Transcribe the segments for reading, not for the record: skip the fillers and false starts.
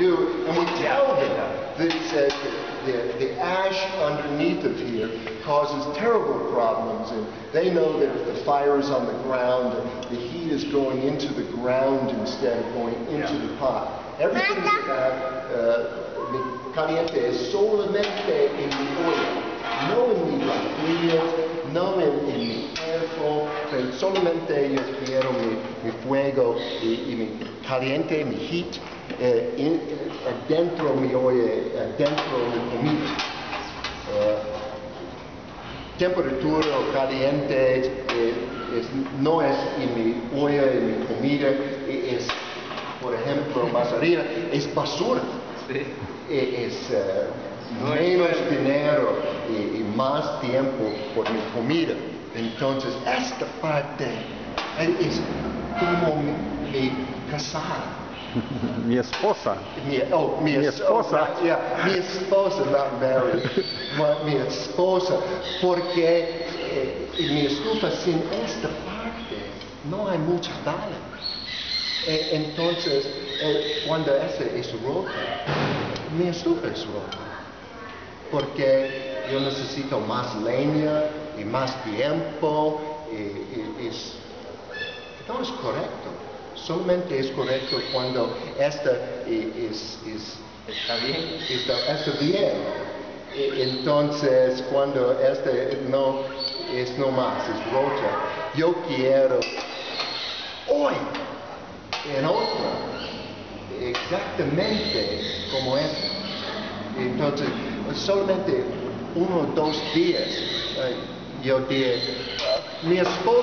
do, and we tell them that the ash underneath of here causes terrible problems, and they know that if the fire is on the ground, the heat is going into the ground instead of going into the pot. Everything that caliente es solamente en mi olla, no en mi vajillas, no en mi cuerpo, pero solamente yo quiero mi fuego y mi caliente, mi heat, dentro mi olla, dentro mi comida. Temperatura caliente no es en mi olla, en mi comida, es, por ejemplo, más arriba, es basura. Sí. Es menos dinero y más tiempo por mi comida. Entonces, esta parte es como mi casada. Mi esposa. Mi esposa. Yeah, mi esposa, not married. Mi esposa, porque mi estufa sin esta parte no hay mucha bala. Entonces, cuando esa es rota, mi estufa es rota. Porque yo necesito más leña y más tiempo. No es correcto. Solamente es correcto cuando esta ¿Está bien? está bien. Entonces, cuando esta no es no más, es rota, yo quiero hoy en otra exactamente como esta. Entonces, solamente 1 o 2 días, yo diré, mi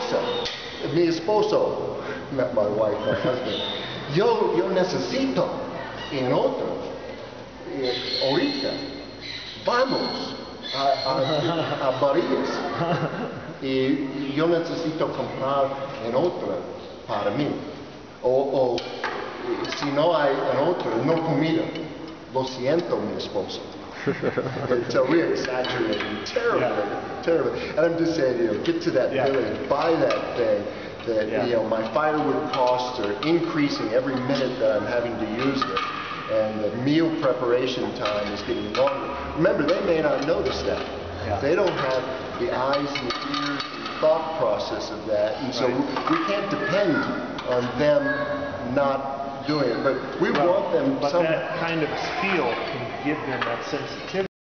esposo, not my wife, my husband, yo necesito en otro, ahorita, vamos a Barías, y yo necesito comprar en otra para mí, o si no hay en otra, no comida. Lo siento, mi esposo. So we're exaggerating terribly. And I'm just saying, get to that village, buy that thing. That my firewood costs are increasing every minute that I'm having to use it, and the meal preparation time is getting longer. Remember, they may not notice that. They don't have the eyes and the ears and the thought process of that, and so we can't depend on them not doing it. But we want them. But that kind of feel can give them that sensitivity.